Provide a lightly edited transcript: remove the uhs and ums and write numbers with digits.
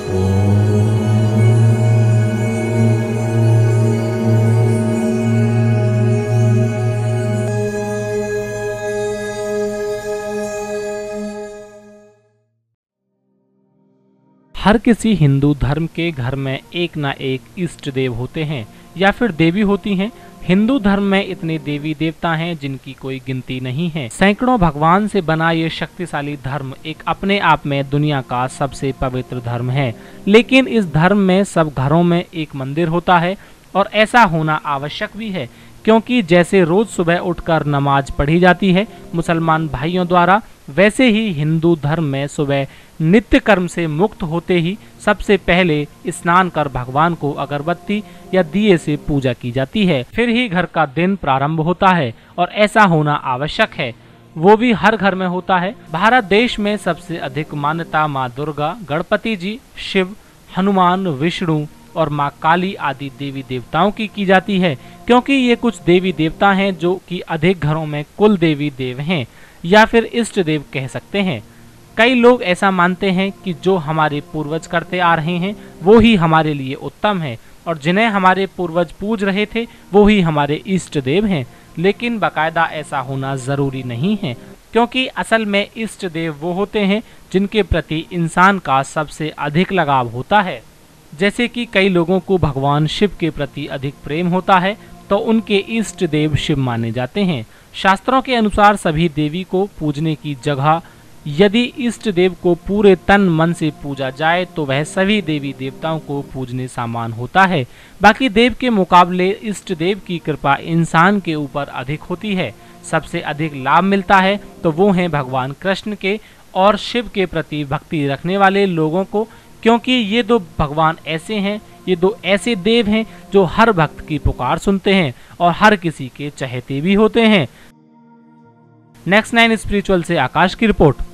हर किसी हिंदू धर्म के घर में एक ना एक इष्ट देव होते हैं या फिर देवी होती हैं। हिंदू धर्म में इतने देवी देवता हैं जिनकी कोई गिनती नहीं है। सैकड़ों भगवान से बना ये शक्तिशाली धर्म एक अपने आप में दुनिया का सबसे पवित्र धर्म है। लेकिन इस धर्म में सब घरों में एक मंदिर होता है और ऐसा होना आवश्यक भी है, क्योंकि जैसे रोज सुबह उठकर नमाज पढ़ी जाती है मुसलमान भाइयों द्वारा, वैसे ही हिंदू धर्म में सुबह नित्य कर्म से मुक्त होते ही सबसे पहले स्नान कर भगवान को अगरबत्ती या दिए से पूजा की जाती है। फिर ही घर का दिन प्रारंभ होता है और ऐसा होना आवश्यक है, वो भी हर घर में होता है। भारत देश में सबसे अधिक मान्यता माँ दुर्गा, गणपति जी, शिव, हनुमान, विष्णु और माँ काली आदि देवी देवताओं की जाती है, क्योंकि ये कुछ देवी देवता हैं जो कि अधिक घरों में कुल देवी देव हैं या फिर इष्ट देव कह सकते हैं। कई लोग ऐसा मानते हैं कि जो हमारे पूर्वज करते आ रहे हैं वो ही हमारे लिए उत्तम है और जिन्हें हमारे पूर्वज पूज रहे थे वो ही हमारे इष्ट देव हैं। लेकिन बाकायदा ऐसा होना जरूरी नहीं है, क्योंकि असल में इष्ट देव वो होते हैं जिनके प्रति इंसान का सबसे अधिक लगाव होता है। जैसे कि कई लोगों को भगवान शिव के प्रति अधिक प्रेम होता है तो उनके इष्ट देव शिव माने जाते हैं। शास्त्रों के अनुसार सभी देवी को पूजने की जगह यदि इष्ट देव को पूरे तन मन से पूजा जाए तो वह सभी देवी देवताओं को पूजने समान होता है। बाकी देव के मुकाबले इष्ट देव की कृपा इंसान के ऊपर अधिक होती है। सबसे अधिक लाभ मिलता है तो वो हैं भगवान कृष्ण के और शिव के प्रति भक्ति रखने वाले लोगों को, क्योंकि ये दो भगवान ऐसे हैं, ये दो ऐसे देव हैं जो हर भक्त की पुकार सुनते हैं और हर किसी के चहेते भी होते हैं। नेक्स्ट 9 स्पिरिचुअल से आकाश की रिपोर्ट।